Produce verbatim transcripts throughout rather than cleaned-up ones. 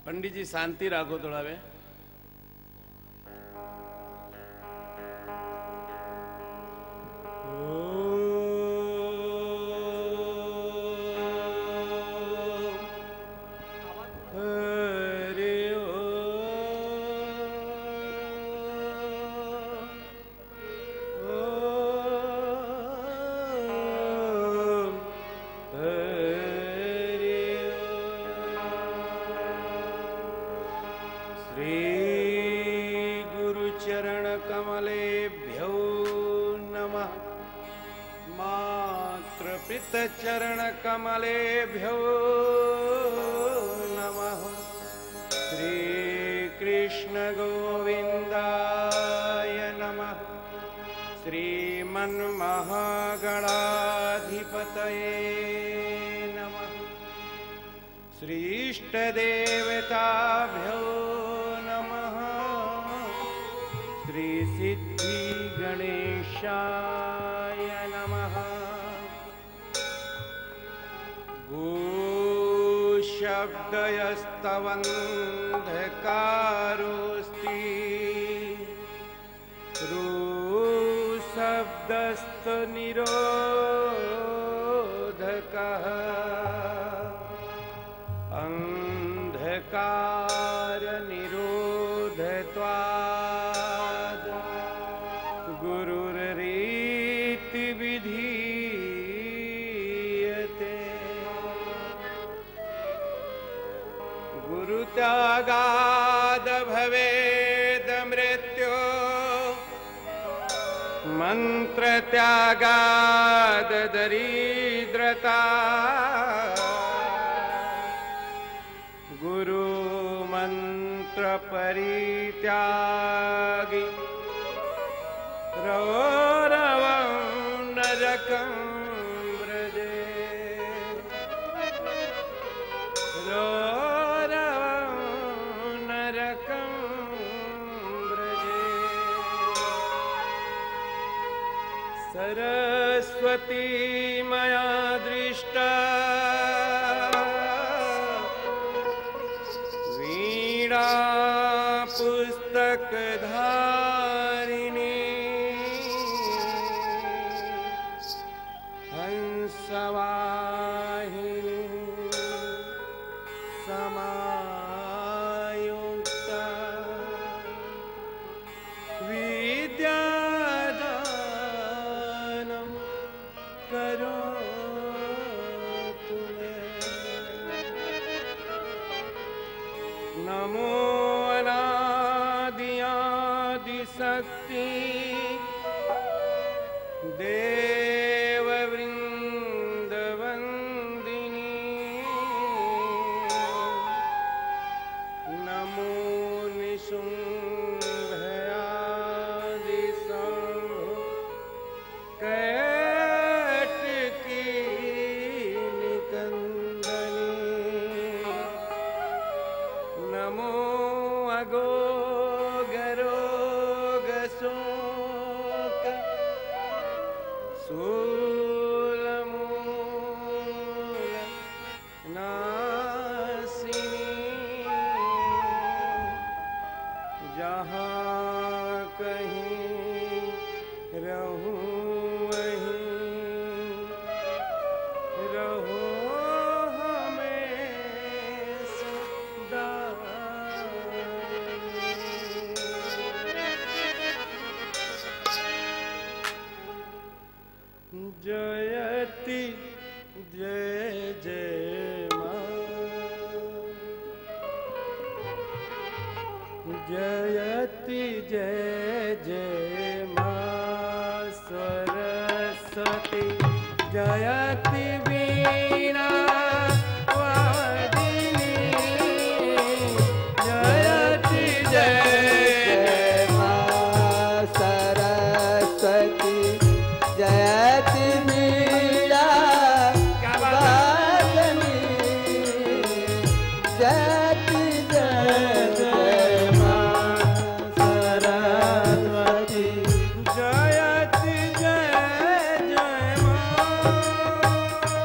पंडित जी शांति राखो थोड़ा वे। चरण कमलेभ्यो नमः। श्री कृष्ण गोविंदाय नमः। श्रीमन्महागणाधिपतये नमः। श्री इष्टदेवताभ्यो नमः। श्री सिद्धि गणेशाय नमः। शब्दयस्तवन्धकारोऽस्ति ऋशब्दस्तनिरोधकः अन्धकारनिरोधत्वाद् गुरुर्रीतिविधीयते। गुरुत्यागाद भवेद मृत्यु मंत्रत्यागाद दरिद्रता। गुरु मंत्र परित्यागी रौरवं नरकं व्रजे। सरस्वती मया दृष्टा वीणा पुस्तकधारिणी हंसवाहिनी समायुक्ता विद्या नमो अनादिशक्ति देववृंदवंदिनी। नमो निशुंभयादिशंभो कैटकी निकंदनी। नमो अगोगरोगशोक शूलमूल नासिनी। जहाँ कहीं रहूं वहीं रहो जयति जय जय मां। जयति जय जय मां सरस्वती। जयति वीणा वादिनी। जयति जय जय मां सरस्वती। जयति वीणा वादिनी। जयति जय जय मां सरस्वती। जयति जय जय मां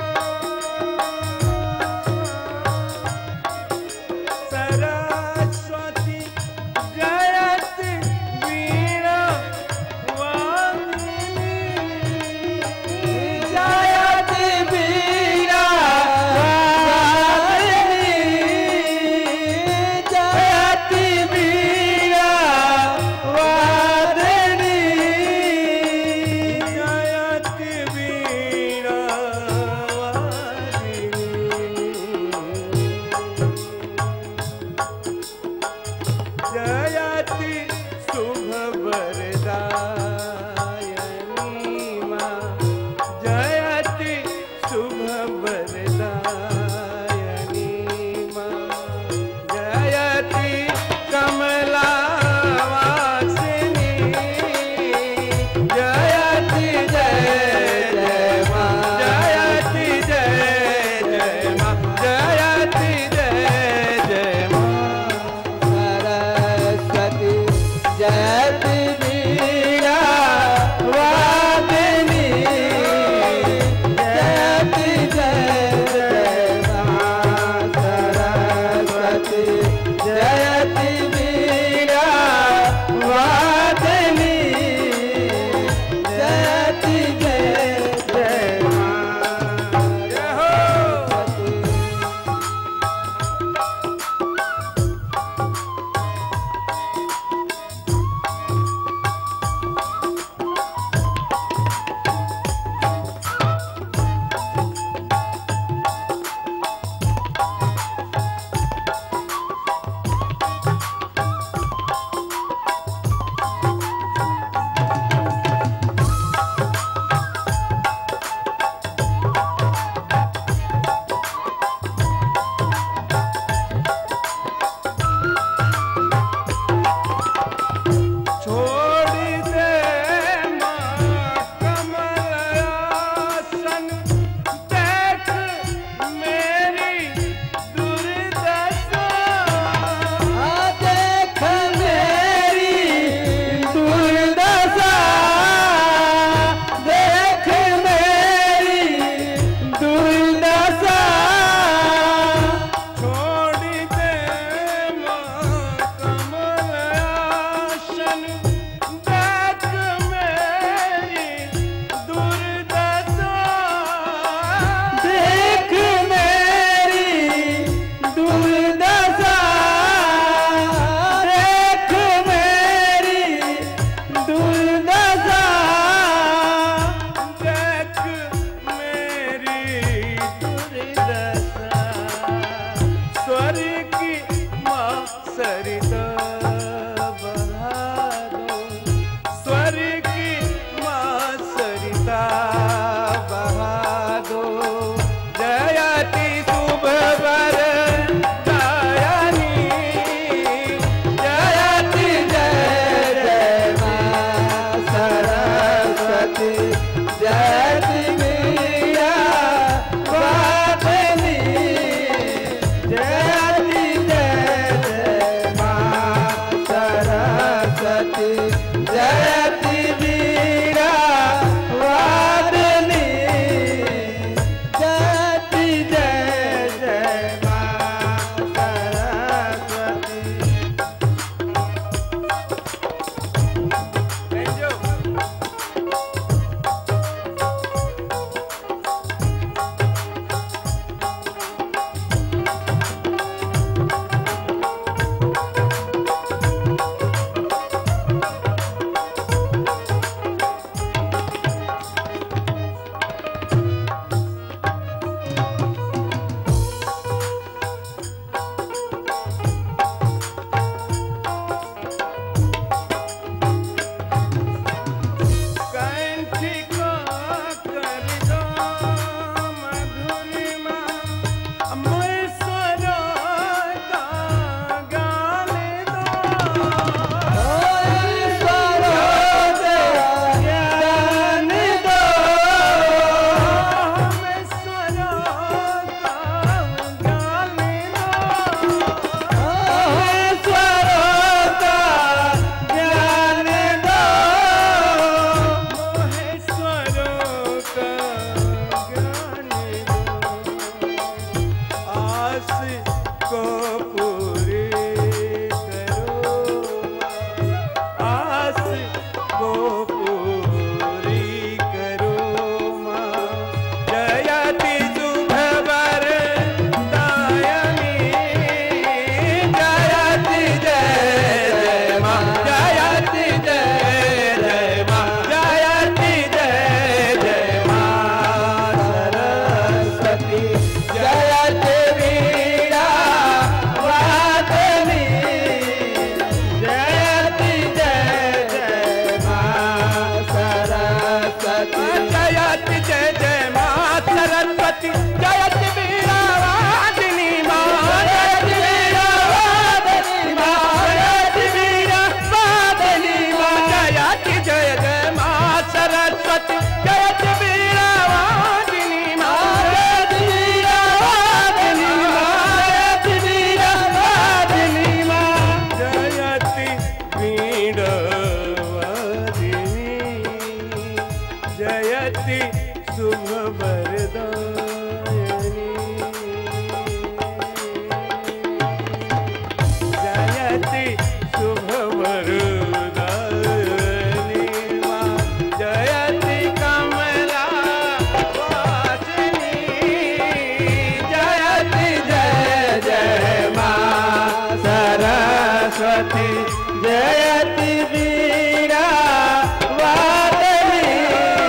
सती जयति वीणा वादनी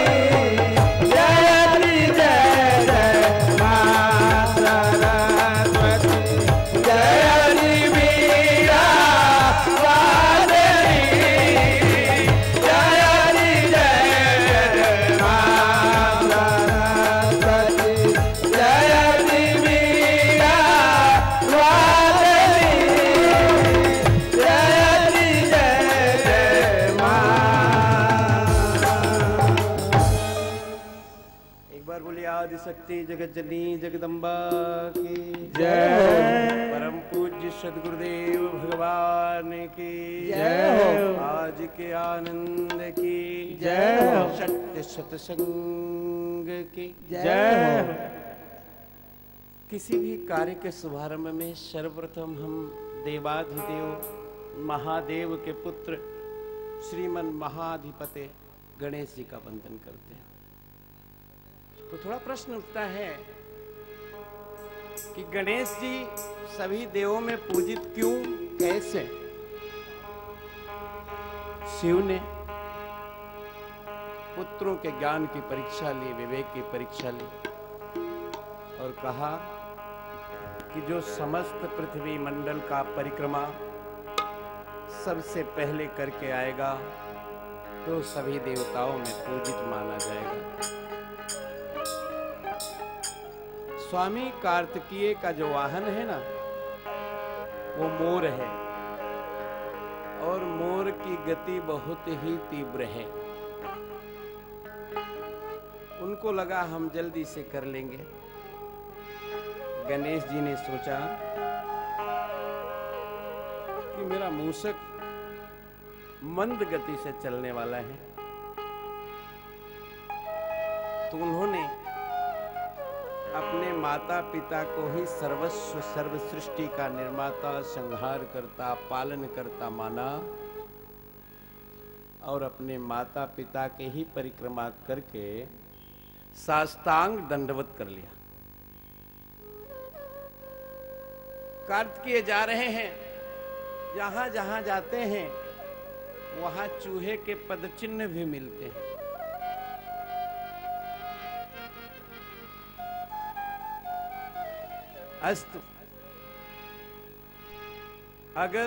जयति जय जय मां सरस्वती जयति वीणा वादनी जयति जय जय मां सरस्वती जयति वीणा वादनी जयति जय जय मां। एक बार बोलिए आदि शक्ति जगत जननी जगदम्बा की जय। परम पूज्य सदगुरुदेव भगवान की जय हो। आज के आनंद की जय हो। सत्य सत्संग की जय हो। किसी भी कार्य के शुभारंभ में सर्वप्रथम हम देवाधिदेव महादेव के पुत्र श्रीमन महाधिपति गणेश जी का वंदन करते हैं। तो थोड़ा प्रश्न उठता है कि गणेश जी सभी देवों में पूजित क्यों, कैसे? शिव ने पुत्रों के ज्ञान की परीक्षा ली, विवेक की परीक्षा ली और कहा कि जो समस्त पृथ्वी मंडल का परिक्रमा सबसे पहले करके आएगा तो सभी देवताओं में पूजित माना जाएगा। स्वामी कार्तिकेय का जो वाहन है ना, वो मोर है और मोर की गति बहुत ही तीव्र है। उनको लगा हम जल्दी से कर लेंगे। गणेश जी ने सोचा कि मेरा मूषक मंद गति से चलने वाला है, तो उन्होंने अपने माता पिता को ही सर्वस्व सर्व सृष्टि का निर्माता, संहार करता, पालन करता माना और अपने माता पिता के ही परिक्रमा करके साष्टांग दंडवत कर लिया। कार्तिकेय जा रहे हैं, जहां जहां जाते हैं वहां चूहे के पदचिन्ह भी मिलते हैं। अस्तु, अगर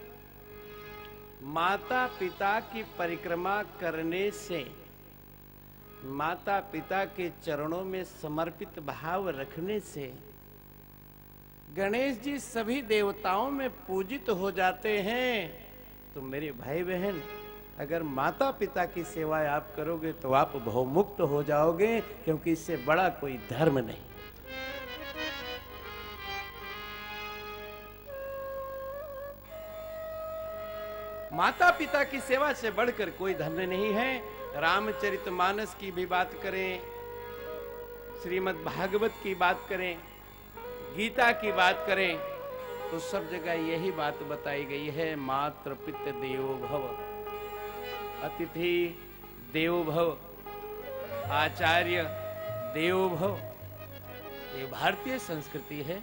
माता पिता की परिक्रमा करने से, माता पिता के चरणों में समर्पित भाव रखने से गणेश जी सभी देवताओं में पूजित हो जाते हैं, तो मेरे भाई बहन, अगर माता पिता की सेवा आप करोगे तो आप भवमुक्त हो जाओगे, क्योंकि इससे बड़ा कोई धर्म नहीं। माता पिता की सेवा से बढ़कर कोई धर्म नहीं है। रामचरितमानस की भी बात करें, श्रीमद् भागवत की बात करें, गीता की बात करें, तो सब जगह यही बात बताई गई है, मातृ पितृ देवो भव, अतिथि देवो भव, आचार्य देवो भव। ये भारतीय संस्कृति है।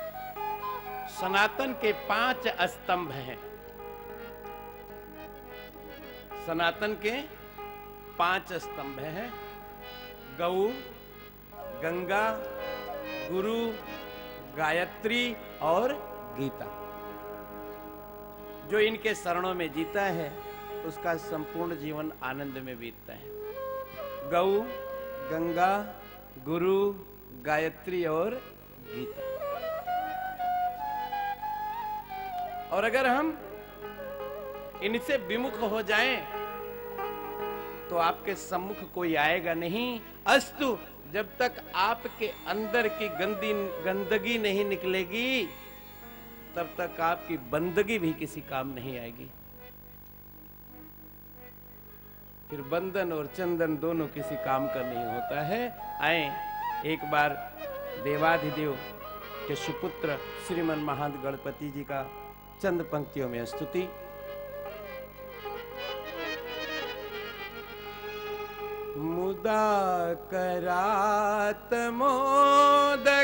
सनातन के पांच स्तंभ हैं। सनातन के पांच स्तंभ हैं, गौ, गंगा, गुरु, गायत्री और गीता। जो इनके शरणों में जीता है उसका संपूर्ण जीवन आनंद में बीतता है। गौ, गंगा, गुरु, गायत्री और गीता। और अगर हम इनसे विमुख हो जाएं तो आपके सम्मुख कोई आएगा नहीं। अस्तु, जब तक आपके अंदर की गंदी गंदगी नहीं निकलेगी तब तक आपकी बंदगी भी किसी काम नहीं आएगी। फिर बंधन और चंदन दोनों किसी काम का नहीं होता है। आए एक बार देवाधिदेव के सुपुत्र श्रीमन महंत गणपति जी का चंद पंक्तियों में स्तुति। मुदा करात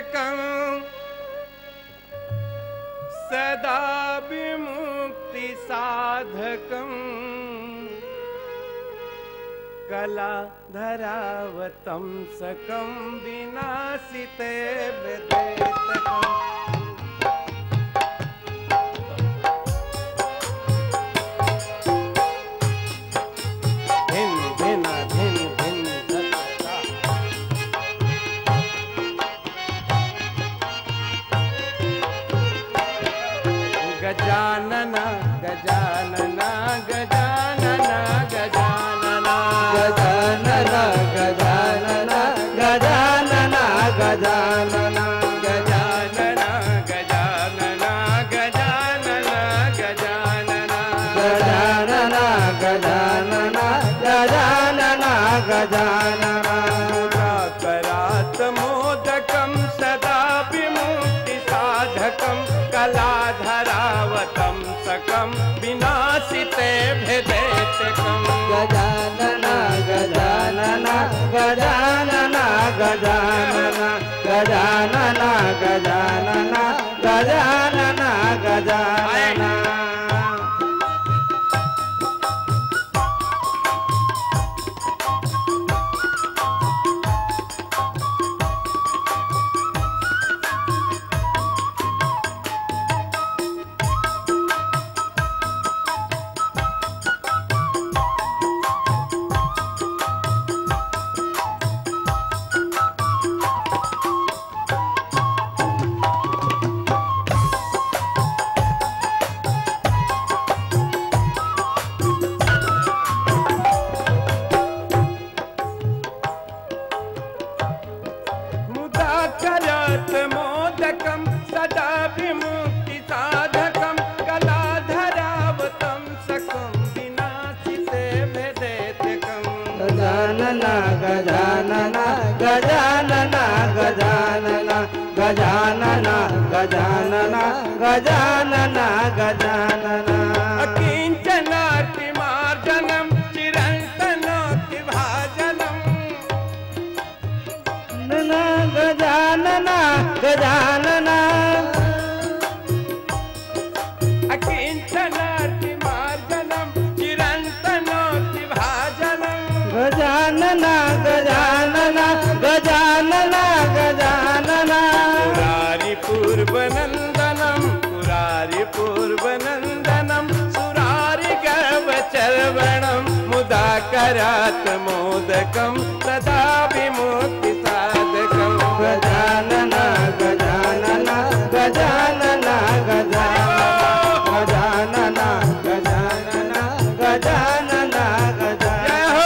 मोदकं सदा विमुक्ति सकम कलाधरावतं सकम विनाशिते विदेतकम् धिन धिन धिन धिन धत्ता गजानन गजानन गजानन गजानन गजानन गजानन गजानन गजानन गजानन गजानन गजानन गजानन गजानन गजानन गजानन गजानन करात मोदकं सदा विमुक्ति साधकं कलाधरावतं सकं विनाशिते भेदेतकम् गजानन गजानन गजानन गजानन गजानन गजानन गजानन गजानन गजानन गजानन गजानन गजानन गजानन गजानन गजानन गजानन अकिंचनार्तिमार्जनं चिरन्तनोक्तिभाजनं गजानन गजानन अकिंचनार्तिमार्जनं चिरन्तनोक्तिभाजनं गजानन गजानन गजानन गजानन पुरारि पूर्वनन्दनं पुरारि पूर्वनन्दनं सुरारि गर्वचर्वणं मुदा करात् मोदकं सदा विमुक्तिसाधकं गजानन गजानन गजानन गजानन गजानन गजानन गजानन जय हो।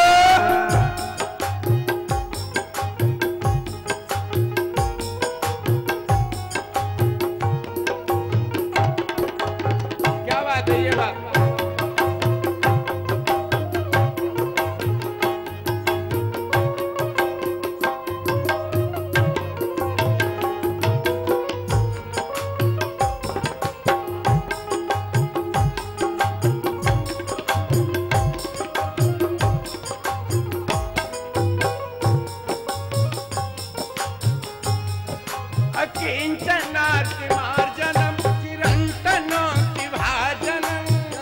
क्या बात है ये बात अकिंचनार्तिमार्जनं चिरन्तनोक्तिभाजनं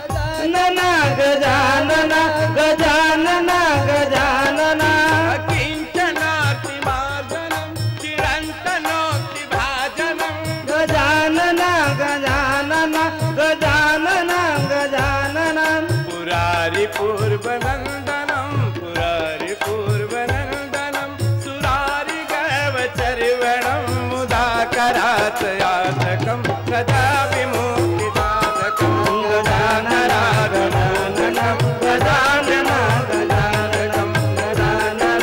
गजानन गजानन गजानन अकिंचनार्तिमार्जनं चिरन्तनोक्तिभाजनं गजानन गजानन गजानन गजानन पुरारि पूर्वनन्दनं पुरारि पूर्वनन्दनं सुरारि गर्वचर्वणं मुदा करात् यातकं सदा विमुक्तिसाधकं गजानन गजानन गजानन गजानन गजानन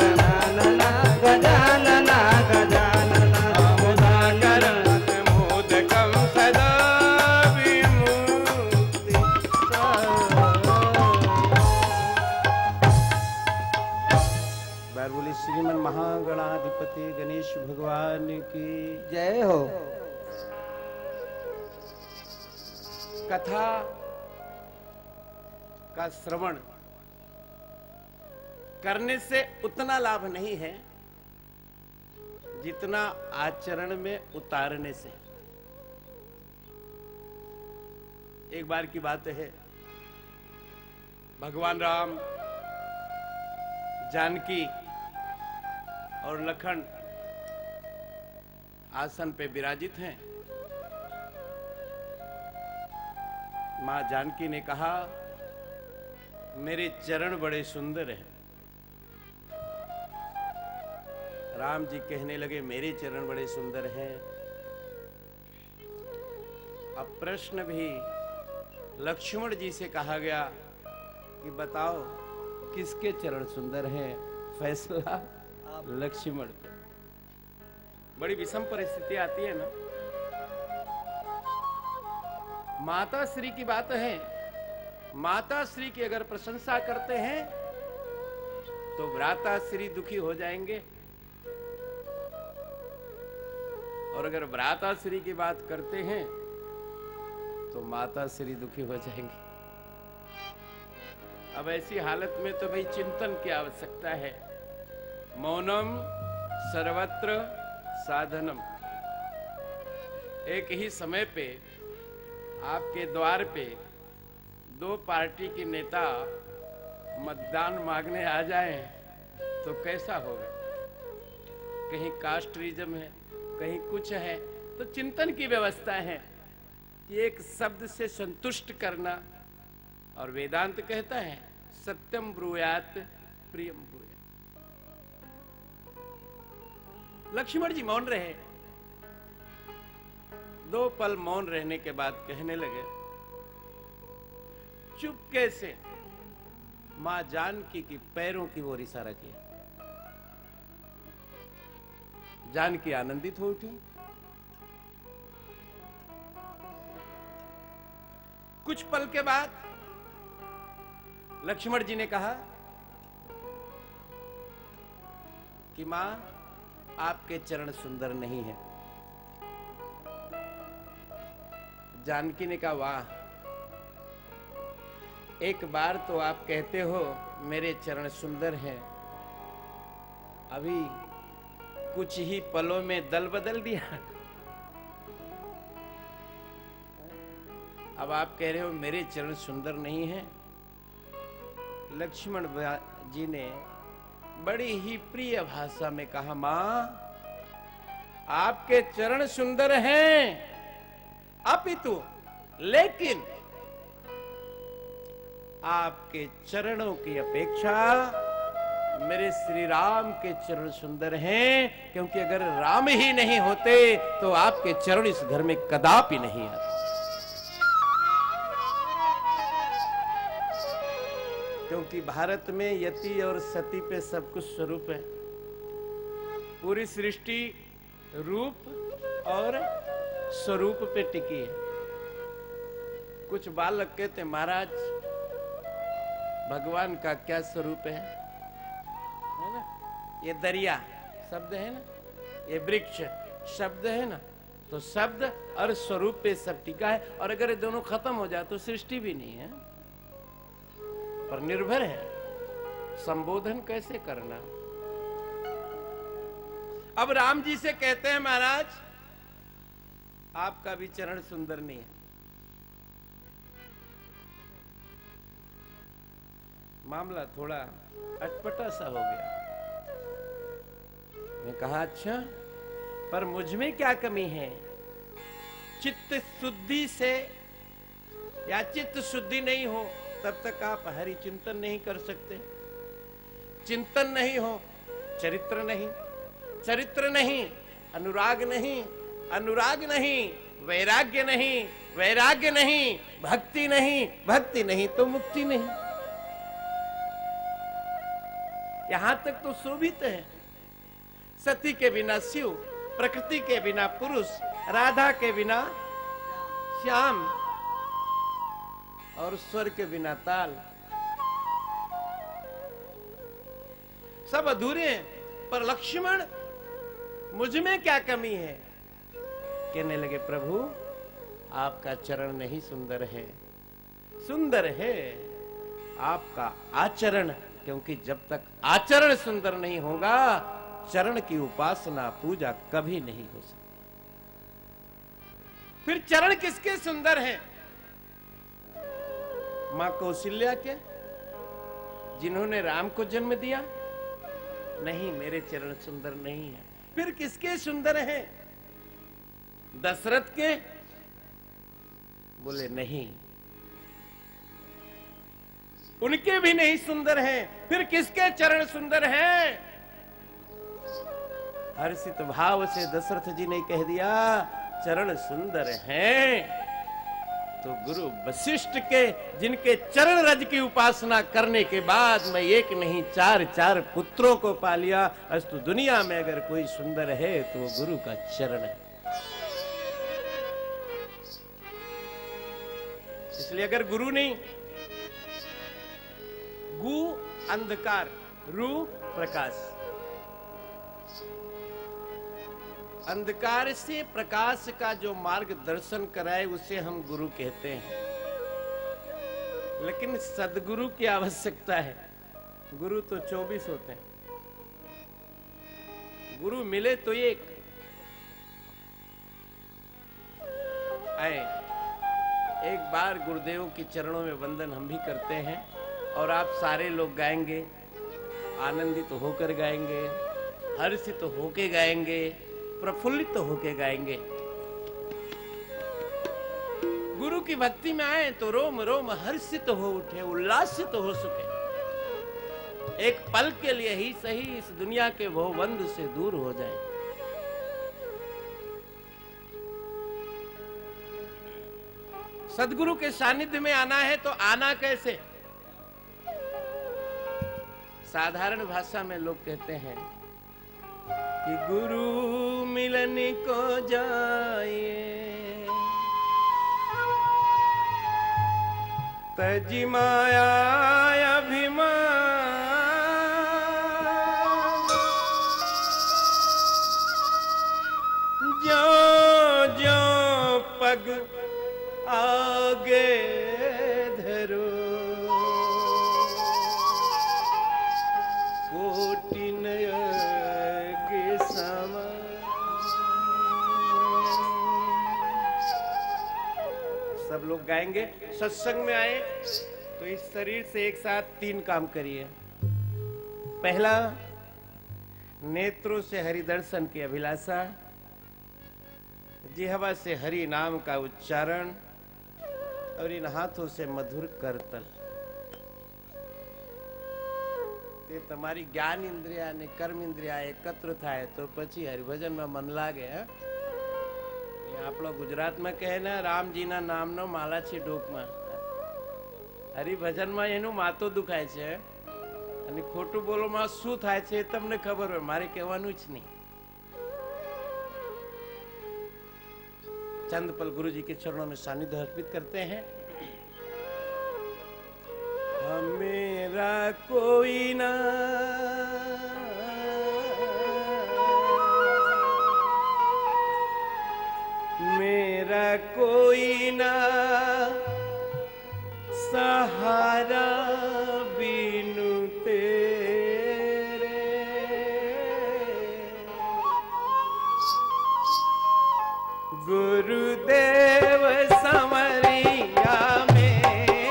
गजानन गजानन मुदा करात् मोदकं सदा बार बोली श्रीमन महागणाधिपति गणेश भगवान की जय हो। कथा का श्रवण करने से उतना लाभ नहीं है जितना आचरण में उतारने से। एक बार की बात है, भगवान राम, जानकी और लखन आसन पे विराजित हैं। मां जानकी ने कहा, मेरे चरण बड़े सुंदर हैं। राम जी कहने लगे, मेरे चरण बड़े सुंदर हैं। अब प्रश्न भी लक्ष्मण जी से कहा गया कि बताओ किसके चरण सुंदर हैं? फैसला लक्ष्मण पे। बड़ी विषम परिस्थिति आती है ना। माता श्री की बात है, माता श्री की अगर प्रशंसा करते हैं तो भ्राता श्री दुखी हो जाएंगे, और अगर भ्राता श्री की बात करते हैं तो माता श्री दुखी हो जाएंगे। अब ऐसी हालत में तो भाई चिंतन की आवश्यकता है। मौनम सर्वत्र साधनम। एक ही समय पे आपके द्वार पे दो पार्टी के नेता मतदान मांगने आ जाएं तो कैसा होगा? कहीं कास्टरिज्म है, कहीं कुछ है, तो चिंतन की व्यवस्था है कि एक शब्द से संतुष्ट करना। और वेदांत कहता है सत्यम ब्रूयात प्रियम ब्रूयात। लक्ष्मण जी मौन रहे। दो पल मौन रहने के बाद कहने लगे, चुपके से मां जानकी की पैरों की ओर इशारा किया। जानकी आनंदित हो उठी। कुछ पल के बाद लक्ष्मण जी ने कहा कि मां, आपके चरण सुंदर नहीं हैं। जानकी ने कहा, वाह, एक बार तो आप कहते हो मेरे चरण सुंदर हैं, अभी कुछ ही पलों में दल बदल दिया। अब आप कह रहे हो मेरे चरण सुंदर नहीं हैं। लक्ष्मण जी ने बड़ी ही प्रिय भाषा में कहा, मां, आपके चरण सुंदर हैं, अपितु लेकिन आपके चरणों की अपेक्षा मेरे श्री राम के चरण सुंदर हैं, क्योंकि अगर राम ही नहीं होते तो आपके चरण इस घर में कदापि नहीं आते। क्योंकि भारत में यति और सती पे सब कुछ स्वरूप है। पूरी सृष्टि रूप और स्वरूप पे टिकी है। कुछ बालक कहते, महाराज भगवान का क्या स्वरूप है? है ना? ये दरिया शब्द है ना, ये वृक्ष शब्द है ना, तो शब्द और स्वरूप पे सब टिका है। और अगर ये दोनों खत्म हो जाए तो सृष्टि भी नहीं है। पर निर्भर है संबोधन कैसे करना। अब राम जी से कहते हैं, महाराज आपका भी चरण सुंदर नहीं है। मामला थोड़ा अटपटा सा हो गया। मैं कहा, अच्छा, पर मुझ में क्या कमी है? चित्त शुद्धि से या चित्त शुद्धि नहीं हो तब तक आप हरि चिंतन नहीं कर सकते। चिंतन नहीं हो, चरित्र नहीं, चरित्र नहीं, अनुराग नहीं, अनुराग नहीं, वैराग्य नहीं, वैराग्य नहीं, भक्ति नहीं, भक्ति नहीं तो मुक्ति नहीं। यहां तक तो शोभित है। सती के बिना शिव, प्रकृति के बिना पुरुष, राधा के बिना श्याम और स्वर के बिना ताल, सब अधूरे हैं। पर लक्ष्मण, मुझ में क्या कमी है? कहने लगे, प्रभु आपका चरण नहीं सुंदर है, सुंदर है आपका आचरण। क्योंकि जब तक आचरण सुंदर नहीं होगा, चरण की उपासना पूजा कभी नहीं हो सकती। फिर चरण किसके सुंदर हैं? मां कौशल्या के, जिन्होंने राम को जन्म दिया? नहीं, मेरे चरण सुंदर नहीं है। फिर किसके सुंदर हैं? दशरथ के? बोले नहीं, उनके भी नहीं सुंदर हैं। फिर किसके चरण सुंदर हैं? हर्षित भाव से दशरथ जी ने कह दिया, चरण सुंदर हैं तो गुरु वशिष्ठ के, जिनके चरण रज की उपासना करने के बाद मैं एक नहीं चार चार पुत्रों को पा लिया। अस्तु दुनिया में अगर कोई सुंदर है तो वो गुरु का चरण है। इसलिए अगर गुरु नहीं, गु अंधकार, रु प्रकाश, अंधकार से प्रकाश का जो मार्गदर्शन कराए उसे हम गुरु कहते हैं। लेकिन सदगुरु की आवश्यकता है। गुरु तो चौबीस होते हैं, गुरु मिले तो एक आए। एक बार गुरुदेव के चरणों में वंदन हम भी करते हैं और आप सारे लोग गाएंगे, आनंदित तो होकर गाएंगे, हर्षित तो होके गाएंगे, प्रफुल्लित तो होके गाएंगे। गुरु की भक्ति में आए तो रोम रोम हर्षित हो उठे, उल्लासित हो सके। एक पल के लिए ही सही इस दुनिया के भवबंध से दूर हो जाए। सदगुरु के सानिध्य में आना है तो आना कैसे? साधारण भाषा में लोग कहते हैं कि गुरु मिलन को जाए, तजी माया अभिमान, जो जो पग आगे धरो, कोटि नयगे समान। सब लोग गाएंगे। सत्संग में आए तो इस शरीर से एक साथ तीन काम करिए। पहला, नेत्रों से हरि दर्शन की अभिलाषा, जिह्वा से हरि नाम का उच्चारण और इन हाथों से मधुर करतल। તે તમારી જ્ઞાન ઇન્દ્રિયા અને કર્મ ઇન્દ્રિયા એકત્ર થાય તો પછી હરિભજનમાં મન લાગે। આપણો ગુજરાતમાં કહે ને, રામજીના નામનો માલા છે ડોકમાં। હરિભજનમાં એનું માથું દુખાય છે અને ખોટું બોલોમાં શું થાય છે એ તમને ખબર હોય, મારે કહેવાનું જ નહીં। चंद पल गुरु जी के चरणों में सानिध्य अर्पित करते हैं। मेरा कोई ना मेरा कोई ना सहारा बिनु तेरे, गुरुदेव संवरिया में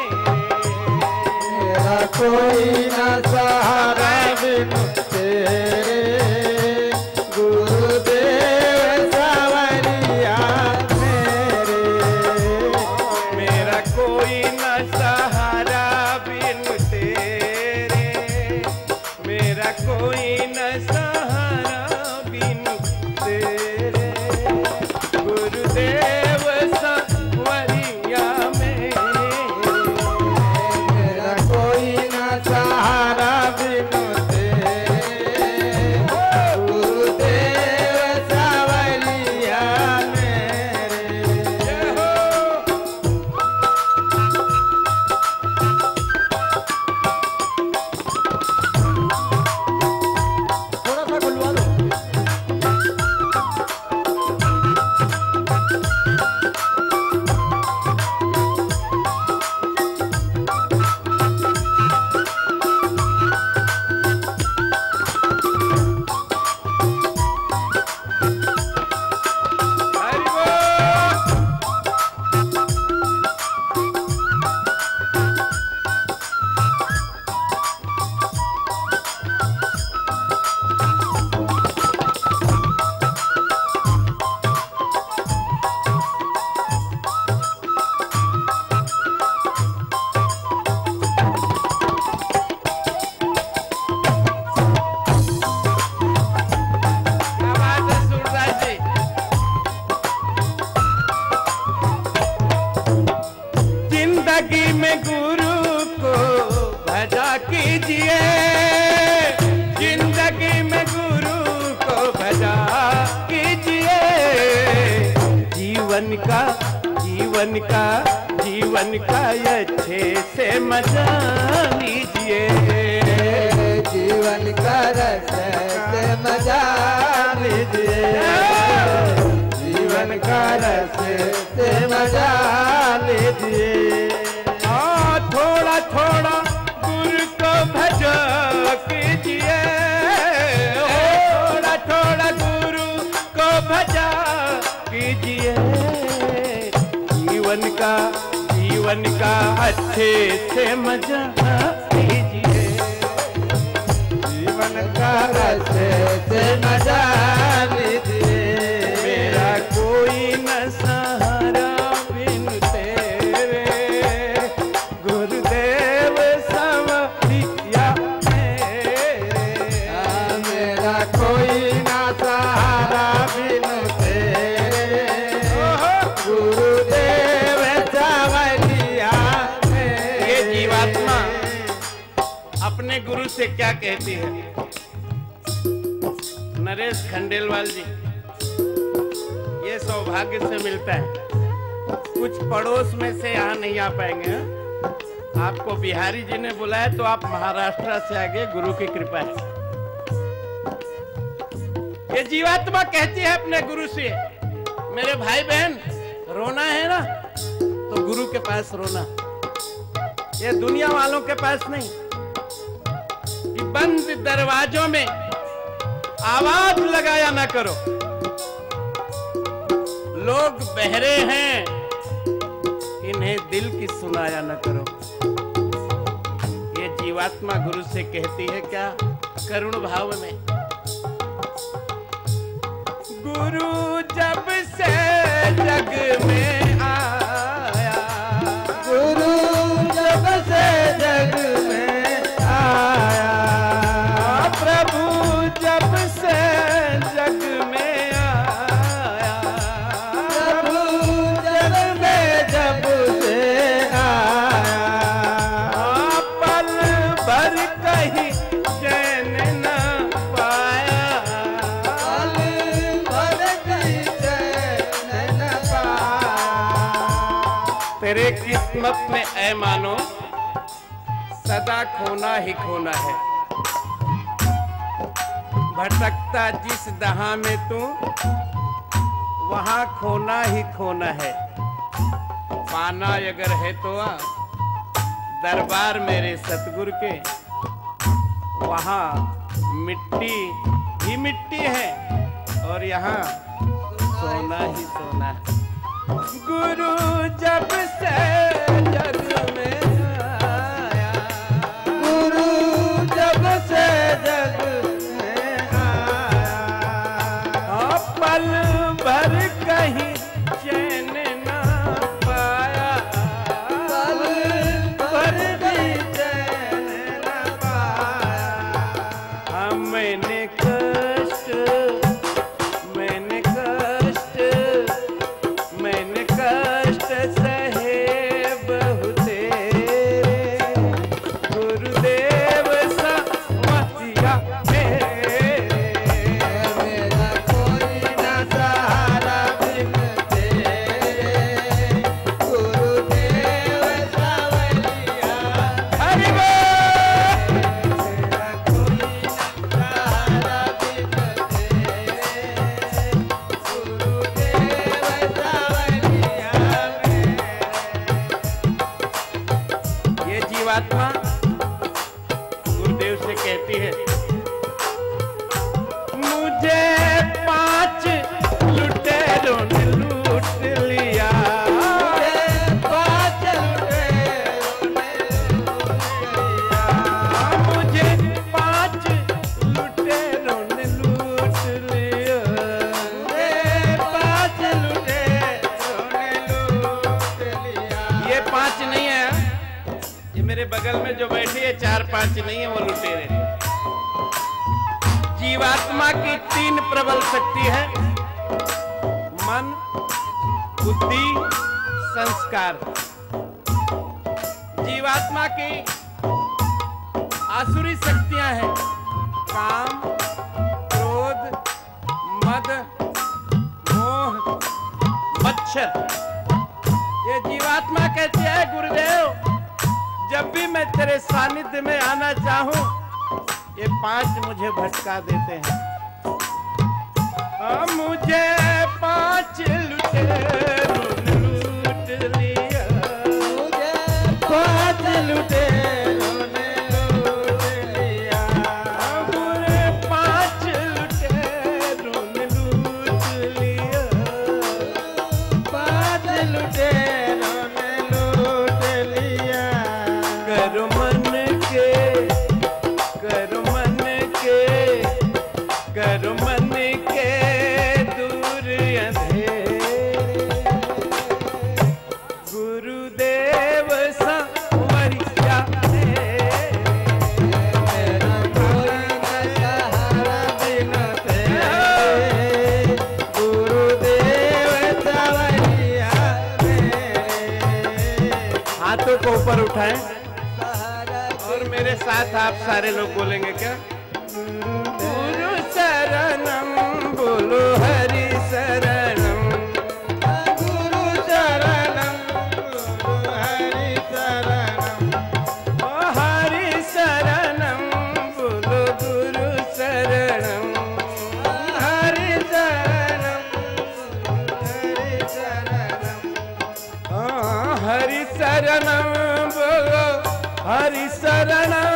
मेरा कोई ना सहारा बिनु तेरे, गुरुदेव संवरिया मेरे। मेरा कोई ना सहारा बिनु तेरे, मेरा कोई ना सहारा बिनु तेरे, गुरुदेव संवरिया जिंदगी में गुरु को भजा कीजिए, जिंदगी में गुरु को भजा कीजिए। जीवन का जीवन का जीवन का अच्छे से मजा लीजिए, जीवन का रस से मजा लीजिए, जीवन का रस से मजा लीजिए। हाँ, थोड़ा थोड़ा गुरु को भजा कीजिए, थोड़ा थोड़ा गुरु को भजा कीजिए। जीवन का जीवन का अच्छे से मजा लीजिए, जीवन का रस से मजा लीजिए। मेरा कोई न सहारा बिन तेरे, गुरुदेव संवरिया मेरे। मेरा कोई ना सहारा बिन तेरे, गुरुदेव संवरिया मेरे। ये जीवात्मा अपने गुरु से क्या कहती है? नरेश खंडेलवाल जी, ये सौभाग्य से मिलता है। कुछ पड़ोस में से यहाँ नहीं आ पाएंगे। हाँ? आपको बिहारी जी ने बुलाया तो आप महाराष्ट्र से आगे, गुरु की कृपा है। ये जीवात्मा कहती है अपने गुरु से, मेरे भाई बहन रोना है ना तो गुरु के पास रोना, ये दुनिया वालों के पास नहीं। कि बंद दरवाजों में आवाज लगाया ना करो, लोग बहरे हैं इन्हें दिल की सुनाया ना करो। ये जीवात्मा गुरु से कहती है क्या? करुण भाव में, गुरु जब से जग में आया, गुरु जब से जग में आया, प्रभु जब से जग में आया, प्रभु जग में जब से आया, पल भर कहीं चैन न पाया, पल भर कहीं चैन न पाया। तेरे किस्मत में ऐ मानो सदा खोना ही खोना है। भटकता जिस दहा में तू, वहां खोना ही खोना है। पाना अगर है तो आ दरबार मेरे सतगुरु के, वहां मिट्टी ही मिट्टी है और यहाँ सोना ही सोना है। गुरु जब से जग में आया, गुरु जब से जग में आया, पल भर कहीं चैन न पाया, पल भर भी चैन न पाया। हाँ, मैंने कष्ट मैंने कष्ट मैंने कष्ट सहे बहुते, गुरुदेव समझिया मेरे। मेरा कोई ना सहारा बिन तेरे, गुरुदेव संवरिया। हरि बोल। मेरा कोई ना सहारा बिन तेरे, गुरुदेव संवरिया मेरे। ये जीवात्मा गुरुदेव से कहती है, मुझे पांच लुटेरों ने लूट लिया, पाँच लुटेरों ने लूट लिया, मुझे पांच लुटेरों ने लूट लिया। पाँच लुटेरों ने लूट लिया। ये पांच नहीं है, ये मेरे बगल में जो बैठी है चार पांच नहीं है, वो लुटेरे। जीवात्मा की तीन प्रबल शक्ति है, मन, बुद्धि, संस्कार। जीवात्मा की आसुरी शक्तियां हैं, काम, क्रोध, मद, मोह, मच्छर। ये जीवात्मा कहती है गुरुदेव, जब भी मैं तेरे सानिध्य में आना चाहूं, ये पांच मुझे भटका देते हैं। आ, मुझे पांच लुटेरों ने लूट लिया, मुझे पांच लुटेरों ने लूट लिया, मुझे पांच लुटेरों ने लूट लिया, पांच लुटेरों ने लूट लिया। कर मन के, कर मन के, कर मन के दूर अंधेरे, गुरुदेव संवरिया मेरा कोई न सहारा बिन तेरे, गुरुदेव सवरिया मेरे। हाथों को ऊपर उठाएं सहारा और मेरे साथ आप सारे लोग बोलेंगे क्या? गुरु शरणम बोलो, हरि शरणम, गुरु शरणम, गुरु हरि शरणम, ओ हरि शरणम बोलो, गुरु शरणम, हरि शरणम, हरि शरणम, ओ हरि शरणम बोलो, हरि शरणम,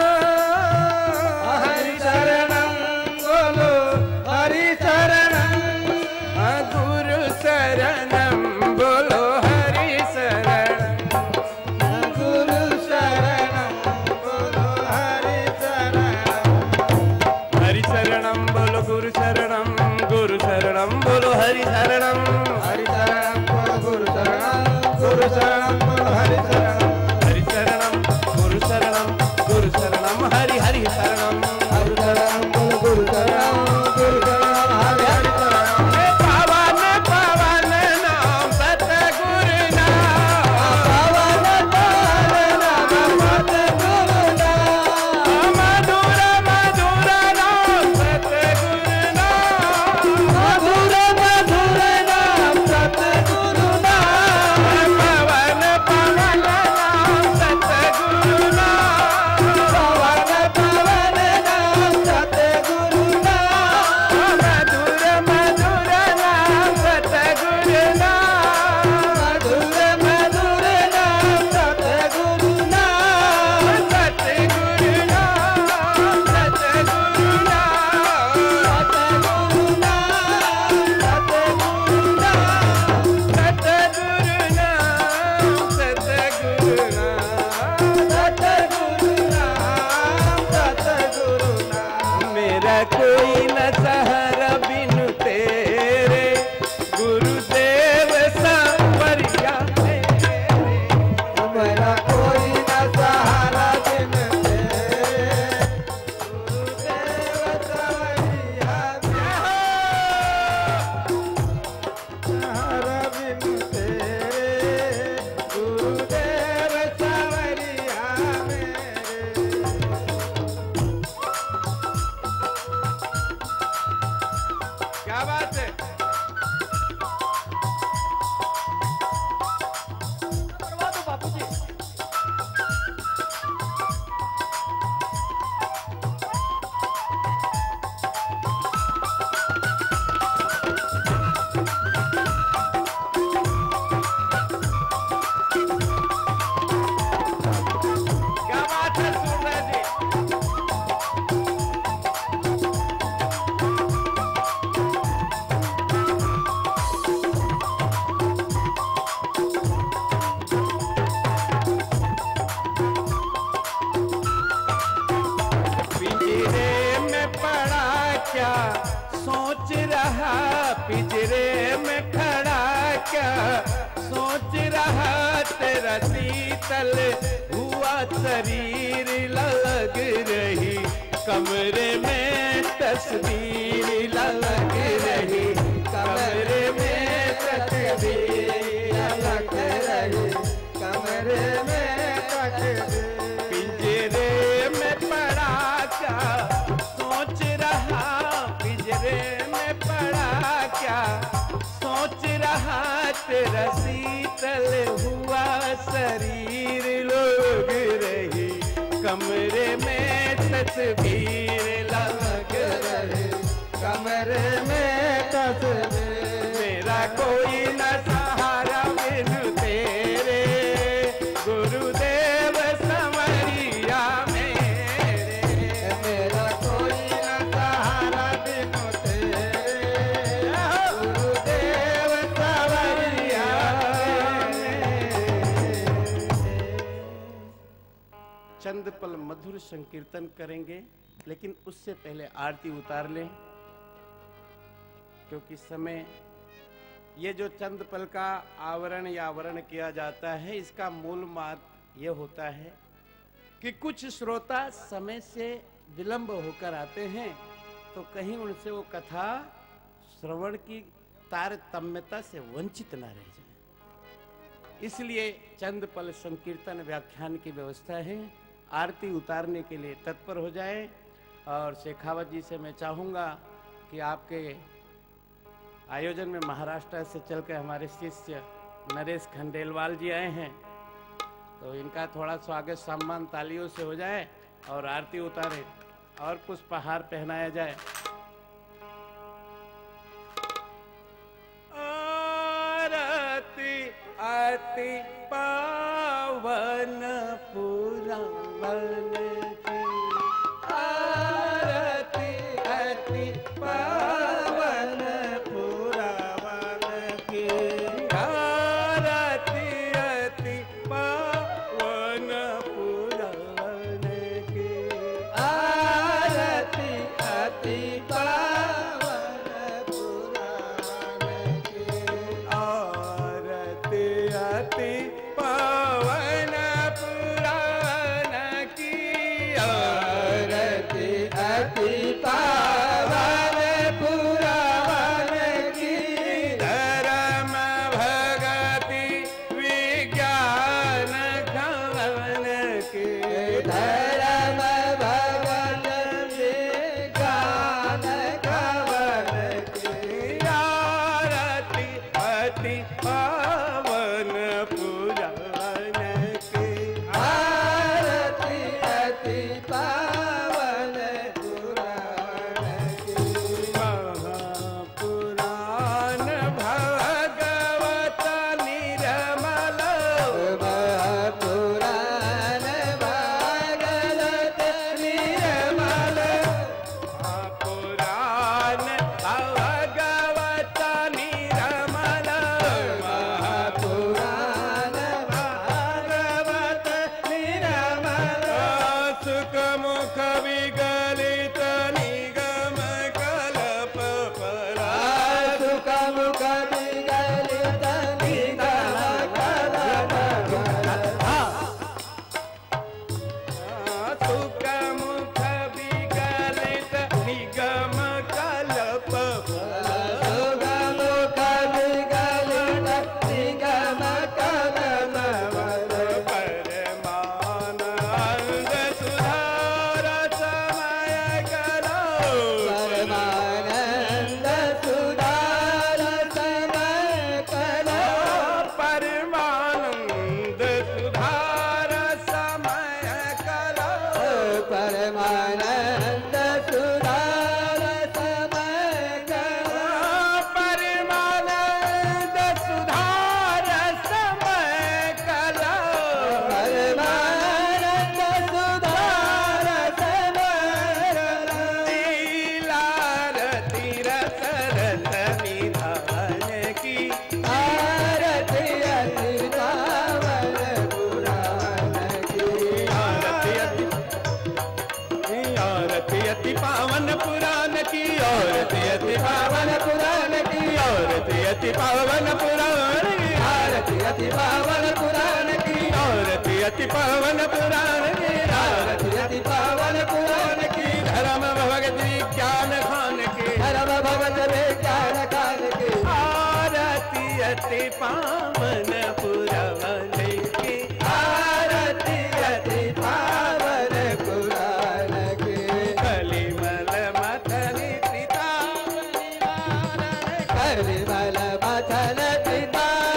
हरि शरणम बोलो, हरि शरणम, गुरु शरणम बोलो, हरि शरणम, गुरु शरणम बोलो, हरि शरणम, हरि शरणम बोलो, गुरु शरणम, गुरु शरणम बोलो, हरि शरणम, हरि शरणम बोलो, गुरु शरणम, गुरु शरणम बोलो, हरि शरणम, हरि शरणम, गुरु शरणम, गुरु शरणम, हरि हरि शरणम, हरि शरणम बोलो, गुरु शरणम, गुरु शरणम, हरि हरि शरणम। हे पावन पावन नाम सतगुरु नाम, पावन पावन नाम सतगुरु नाम, मधुर मधुर नाम सतगुरु नाम, मधुर मधुर नाम सतगुरु नाम, पवन पवन नाम सतगुरु नाम, पवन पवन नाम सतगुरु नाम, मधुर मधुर नाम सतगुरु नाम, मधुर मधुर नाम सतगुरु नाम, सतगुरु नाम, सतगुरु नाम, सतगुरु नाम, सतगुरु नाम, सतगुरु नाम, सतगुरु नाम, सतगुरु नाम, सतगुरु नाम। मेरा कोई न सहारा बिनु तेरे, गुरुदेव सांवरिया मेरे। मेरा कोई न सहारा बिन तेरे, गुरुदेव सवरिया मेरे। सहारा बिन तेरे, गुरुदेव सवरिया मेरे। क्या बात है? करवा दो बापूजी। क्या बात है सुंदर जी? पिंजरे में पड़ा क्या सोच रहा, पिंजरे में खड़ा क्या सोच रहा, तेरा शीतल हुआ शरीर लग रही, कमरे में तस्वीर लग रही, कमरे में तस्वीर लग रही, कमरे में तस्वीर तेरा शीतल हुआ शरीर, लोग रही कमरे में तस्वीर, लग रहे कमरे में तस्वीर। मेरा कोई न सहारा बिनु तेरे, गुरुदेव संवरिया मेरे। मेरा कोई न सहारा बिनु तेरे, गुरुदेव संवरिया मेरे। चंद पल मधुर संकीर्तन करेंगे, लेकिन उससे पहले आरती उतार लें, क्योंकि समय, ये जो चंद पल का आवरण या आवरण किया जाता है, इसका मूल मात ये होता है कि कुछ श्रोता समय से विलंब होकर आते हैं, तो कहीं उनसे वो कथा श्रवण की तारतम्यता से वंचित ना रह जाए। इसलिए चंद पल संकीर्तन व्याख्यान की व्यवस्था है। आरती उतारने के लिए तत्पर हो जाए। और शेखावत जी से मैं चाहूँगा कि आपके आयोजन में महाराष्ट्र से चलकर हमारे शिष्य नरेश खंडेलवाल जी आए हैं, तो इनका थोड़ा स्वागत सम्मान तालियों से हो जाए और आरती उतारे और पुष्पहार पहनाया जाए। आरती आरती पावन पुरावन की, आरती आरती पावन पुरावन की, आरती आरती पावन पुरावन की, आरती आरती पावन पुरावन की, आरती आरती पावन पुराण की, आरती आरती पावन पुरावन की, धर्म भगति विज्ञान गवन की, धर्म भगवन विज्ञान गवन की, आरती आरती पावन पुराण की, आरती आरती पावन पुरावन की, महापुराण भगवत निर्मल, महापुराण भागवत निर्मल, महापुराण भगवत निर्मल, महापुराण भागवत निर्मल, सुख मुख विगलित निगम कल्प परा, सुख मुख विगलित निगम कल्प परा, सुख मुख विगलित निगम कल्प परा, सुख मुख विगलित निगम कल्प परा, परमानंद सुधार समय करो, परमानंद सुधार समय करो, परमानंद सुधार समय करो, परमानंद सुधार समय करो, परमानंद सुधार समय करो, परमानंद सुधार समय करो, लीलारती रस रस निधान की, आरती अति पावन पुराण की, आरती अति आरती अति पावन पुराण की, आरती अति पावन पुराण की, आरती अति पावन पुराण की, आरती अति पावन पुराण की, आरती अति पावन पुराण की, आरती अति पावन पुराण की, धर्म भगत ज्ञान खान की, धर्म भगत विज्ञान काल की, आरती अति पावन पुराण की, आरती अति पावन पुराण की, कलिमल मथन पिता कलिमल मथन पिता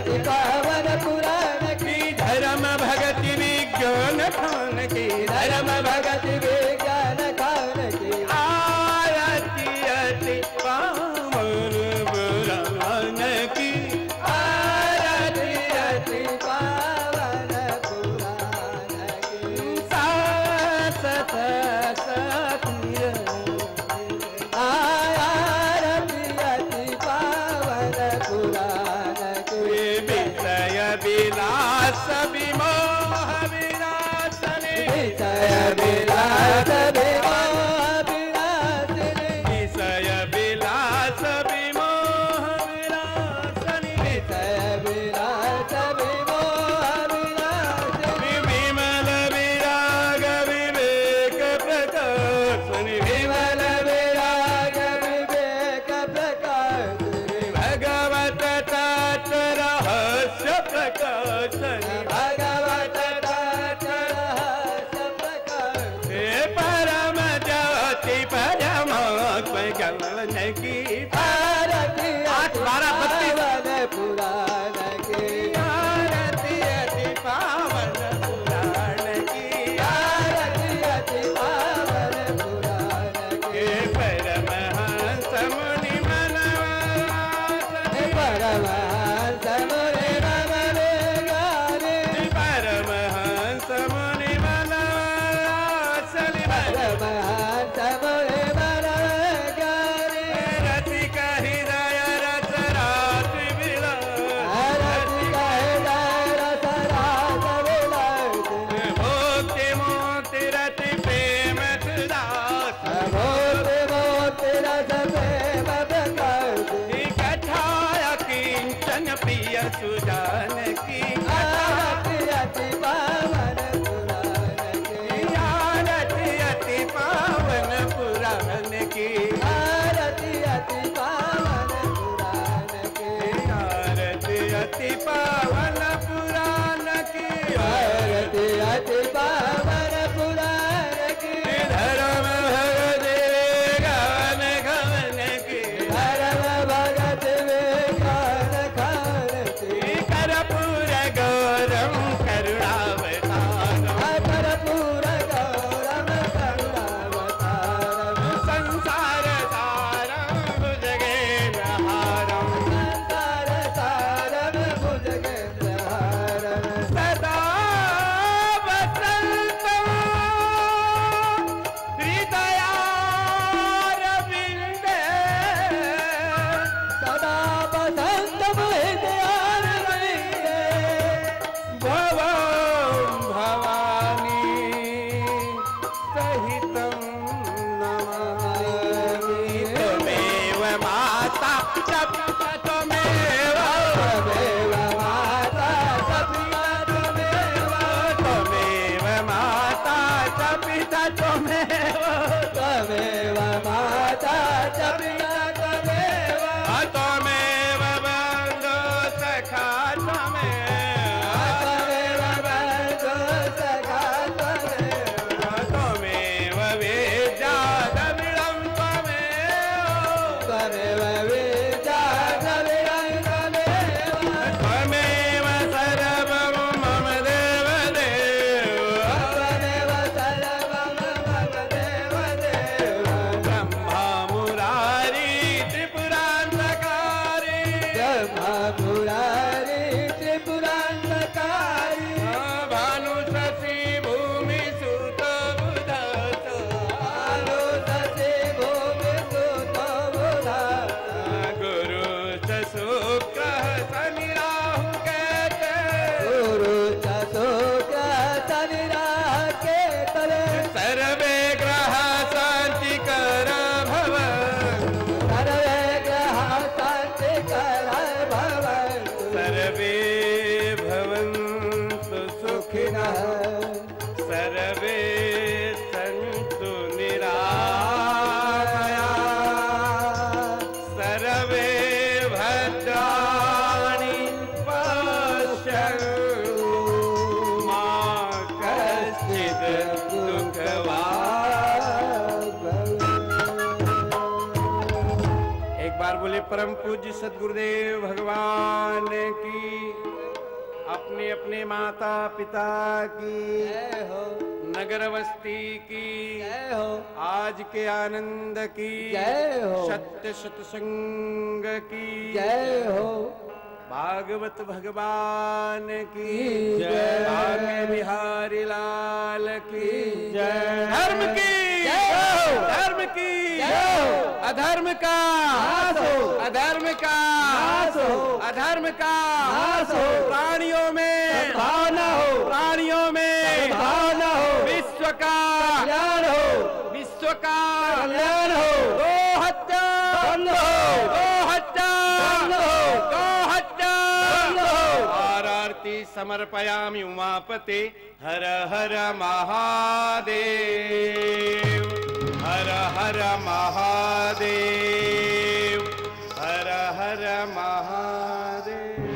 अति पावन पुराण की धर्म भगति विज्ञान खान की धर्म भगति विज्ञान खान की आरती अति पावन पुराण की आरती अति पावन पुराण की सात आरती अति पावन पुराण की विषय विलास विमोह विनाशने विषय विलास विमोह विनाशिनी विषय विलास विमोह विनाशने विषय विलास विमोह विनाशिनी विमल विराग विवेक प्रकाशने विमल विराग विवेक प्रकाशिनी भगवत तत्व रहस्य प्रकाशने भगवत तत्व रहस्य प्रकाशिनी हे परम ज्योति परमात्म ज्ञान की आरती आठ बारह बत्तीस पावन पुराण की आरती अति पावन पुराण की आरती अति पावन पुराण की हे परमहंस मुनि मनवासने परमहंस मुनि मनवेगाने परमहंस मुनि मनवासने परमहंस मुनि मनवेगाने रसिक हृदय रस रात्रि विलास आरती कहे रस रास विलासिनी भोक्ति मोक्ति रति प्रेम सुदास मोति मोति रस प्रेम प्रकाशिनी कथाय किंचन प्रिय सुजान की आरती अति पावन पुराण की आरती अति पावन पुराण की आरती अति पावन पुराण की आरती अति पावन पुराण की आरती अति पावन पुराण की धर्म भगति गान गान की धर्म भगत विज्ञान खान की कर्पूर गौरम करुणावतारम कर्पूर गौरम करुणावतारम संसार सारम भुजगेन्द्रहारम संसार सारम भुजगेन्द्रहारम सदा वसन्तं हृदयारविन्दे सदा बसंत हृदयारविन्दे भवं भवानी सहितं नमामि त्वमेव माता च पिता त्वमेव त्वमेव माता च पिता त्वमेव त्वमेव माता च पिता त्वमेव त्वमेव माता च पिता त्वमेव त्वमेव बन्धो सखा त्वमेव त्वमेव बन्धो सखा त्वमेव त्वमेव वेद्यादमिळं त्वमेव त्वमेव विद्याधविरं त्वमेव त्वमेव सर्वं मम देवदेव त्वमेव सर्वं मम देवदेव ब्रह्मा मुरारी त्रिपुरान्तकारी ब्रह्मा मुरारी त्रिपुरान्तकारी भानु शशि भूमि सुत बुधत आलो ससे भूमि सुतो बुधाता गुरु च शुक्र शनि राहु कहते गुरु च शुक्र शनि राहु केतवे सर्वे ग्रह शांति कर भव सर्वे ग्रह शान्ति कर भवन्तु सर्वे भवन्तु सुखिनः सर्वे सन्तु निरामयाः सर्वे भद्राणि पश्यन्तु मा कश्चित् दुःखभाग् एक बार बोले परम पूज्य सदगुरुदेव भगवान की अपने माता पिता की, जय हो, नगर बस्ती की, जय हो, आज के आनंद की, जय हो, सत्य सत्संग की, जय हो, भागवत भगवान की जय, आगे बिहारी लाल की जय, धर्म की जय हो, धर्म की जय हो, अधर्म का नाश हो, अधर्म का नाश हो, अधर्म का नाश हो, प्राणियों में सद्भावना हो, प्राणियों में सद्भावना हो, विश्व का कल्याण हो, विश्व का कल्याण हो, गो हत्या बंद हो, गो हत्या बंद हो, गो हत्या बंद हो। और आरती समर्पयामि उमापते हर हर महादेव हर हर महादेव हर हर महादेव।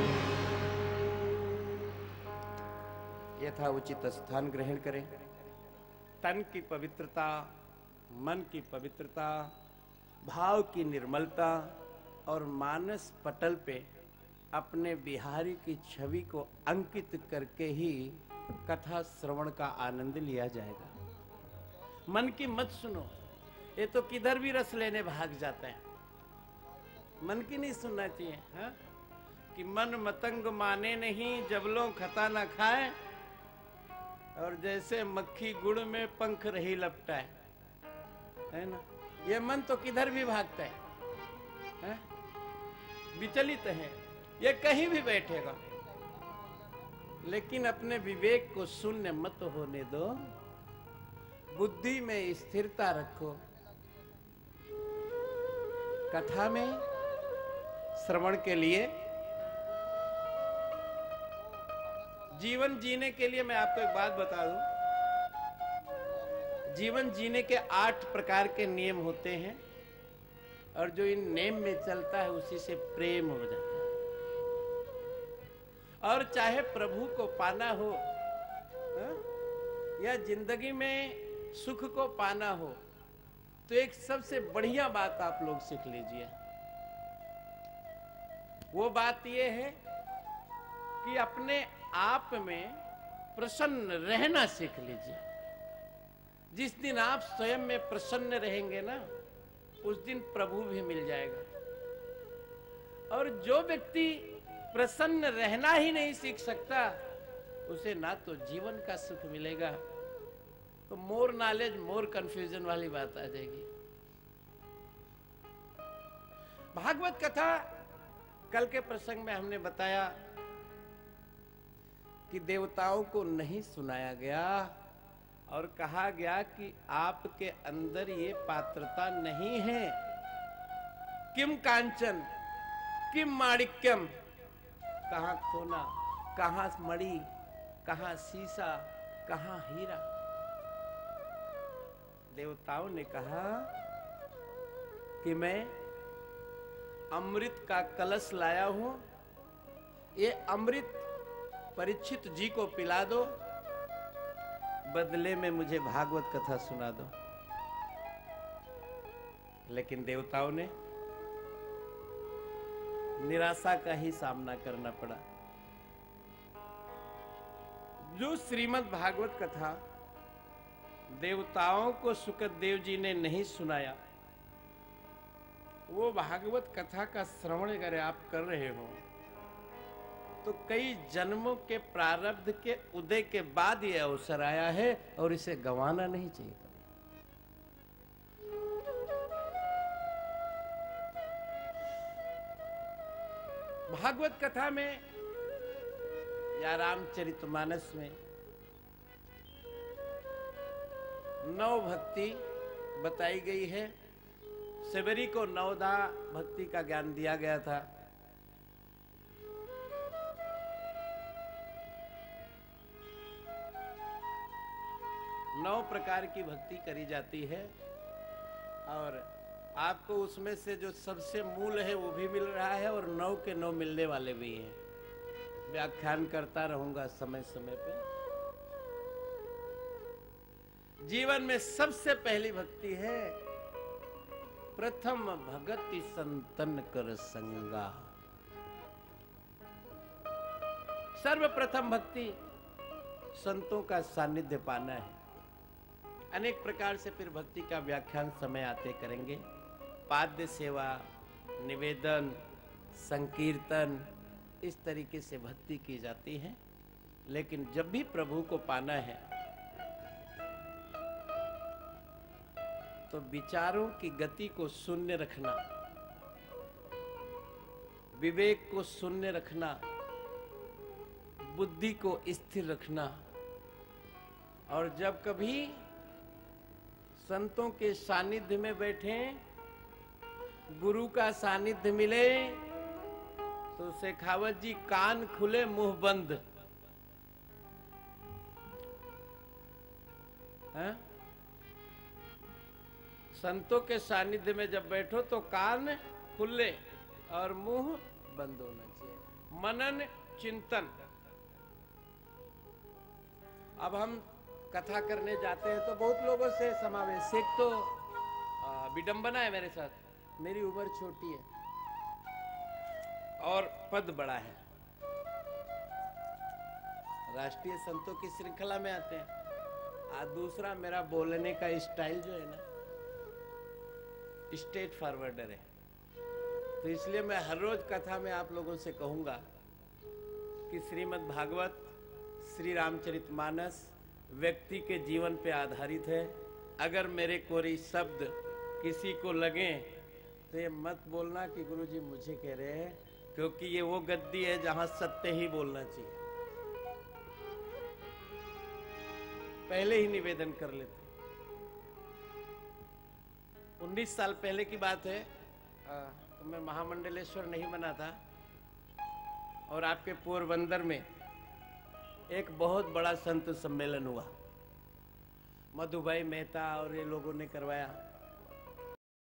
यथा उचित स्थान ग्रहण करें। तन की पवित्रता, मन की पवित्रता, भाव की निर्मलता और मानस पटल पे अपने बिहारी की छवि को अंकित करके ही कथा श्रवण का आनंद लिया जाएगा। मन की मत सुनो, ये तो किधर भी रस लेने भाग जाता है। मन की नहीं सुनना चाहिए, हा? कि मन मतंग माने नहीं, जबलों खता न खाए, और जैसे मक्खी गुड़ में पंख रही लपटाए, है ना। ये मन तो किधर भी भागता है, है? विचलित है, ये कहीं भी बैठेगा, लेकिन अपने विवेक को शून्य मत होने दो, बुद्धि में स्थिरता रखो। कथा में श्रवण के लिए, जीवन जीने के लिए मैं आपको एक बात बता दूं। जीवन जीने के आठ प्रकार के नियम होते हैं, और जो इन नेम में चलता है उसी से प्रेम हो जाता है। और चाहे प्रभु को पाना हो, हा? या जिंदगी में सुख को पाना हो, तो एक सबसे बढ़िया बात आप लोग सीख लीजिए। वो बात ये है कि अपने आप में प्रसन्न रहना सीख लीजिए। जिस दिन आप स्वयं में प्रसन्न रहेंगे ना, उस दिन प्रभु भी मिल जाएगा। और जो व्यक्ति प्रसन्न रहना ही नहीं सीख सकता, उसे ना तो जीवन का सुख मिलेगा, तो मोर नॉलेज मोर कंफ्यूजन वाली बात आ जाएगी। भागवत कथा कल के प्रसंग में हमने बताया कि देवताओं को नहीं सुनाया गया, और कहा गया कि आपके अंदर ये पात्रता नहीं है। किम कांचन किम माणिक्यम, कहां सोना, कहां मणि, कहां शीशा, कहां हीरा। देवताओं ने कहा कि मैं अमृत का कलश लाया हूं, ये अमृत परीक्षित जी को पिला दो, बदले में मुझे भागवत कथा सुना दो। लेकिन देवताओं ने निराशा का ही सामना करना पड़ा। जो श्रीमद् भागवत कथा देवताओं को सुखदेव जी ने नहीं सुनाया, वो भागवत कथा का श्रवण अगर आप कर रहे हो, तो कई जन्मों के प्रारब्ध के उदय के बाद ये अवसर आया है, और इसे गंवाना नहीं चाहिए। भागवत कथा में या रामचरितमानस में नौ भक्ति बताई गई है। सबरी को नवधा भक्ति का ज्ञान दिया गया था। नौ प्रकार की भक्ति करी जाती है, और आपको उसमें से जो सबसे मूल है वो भी मिल रहा है, और नौ के नौ मिलने वाले भी हैं। व्याख्यान करता रहूंगा समय समय पे। जीवन में सबसे पहली भक्ति है प्रथम भगति संतन कर संगा। सर्वप्रथम भक्ति संतों का सानिध्य पाना है। अनेक प्रकार से फिर भक्ति का व्याख्यान समय आते करेंगे। पाद्य सेवा, निवेदन, संकीर्तन, इस तरीके से भक्ति की जाती है। लेकिन जब भी प्रभु को पाना है तो विचारों की गति को शून्य रखना, विवेक को शून्य रखना, बुद्धि को स्थिर रखना, और जब कभी संतों के सानिध्य में बैठे, गुरु का सानिध्य मिले, तो शेखावत जी कान खुले मुंह बंद। है? संतों के सानिध्य में जब बैठो तो कान खुले और मुंह बंद होना चाहिए। मनन चिंतन। अब हम कथा करने जाते हैं तो बहुत लोगों से समावेश। एक तो विडंबना है मेरे साथ, मेरी उम्र छोटी है और पद बड़ा है। राष्ट्रीय संतों की श्रृंखला में आते हैं। आज दूसरा, मेरा बोलने का स्टाइल जो है ना, स्ट्रेट फॉरवर्डर है। तो इसलिए मैं हर रोज कथा में आप लोगों से कहूंगा कि श्रीमद् भागवत, श्री रामचरितमानस व्यक्ति के जीवन पे आधारित है। अगर मेरे कोई शब्द किसी को लगे तो ये मत बोलना कि गुरुजी मुझे कह रहे हैं, क्योंकि ये वो गद्दी है जहां सत्य ही बोलना चाहिए। पहले ही निवेदन कर लेते। उन्नीस साल पहले की बात है, आ, तो मैं महामंडलेश्वर नहीं बना था और आपके पोरबंदर में एक बहुत बड़ा संत सम्मेलन हुआ। मधुभाई मेहता और ये लोगों ने करवाया।